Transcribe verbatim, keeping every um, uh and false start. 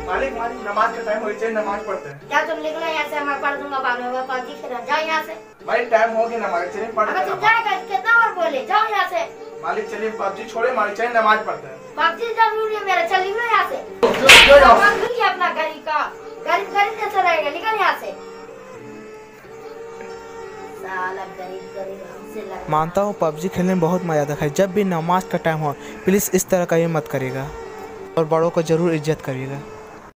मालिक मालिक नमाज का टाइम हो गया, नमाज पढ़ते हैं। क्या तुम निकलो यहाँ से, मैं पढ़ दूंगा बाद में, पबजी खेलना। जाओ यहाँ से। मालिक टाइम हो गया नमाज, चलिए पढ़ते हैं। तुम जाएगा कितना बार बोले, जाओ यहाँ से। मालिक चलिए पबजी छोड़े, मालिक चलिए नमाज पढ़ते हैं। पबजी जरूरी है मेरा, चलिए ना यहाँ से। अपना गरीब का गरीब गरीब कैसे रहेगा, निकल यहाँ से। साला गरीब गरीब हमसे लड़। मानता हूँ पबजी खेलने में बहुत मजा आता है। जब भी नमाज का टाइम हो प्लीज़ इस तरह का ये मत करिएगा और बड़ों को ज़रूर इज्जत करिएगा।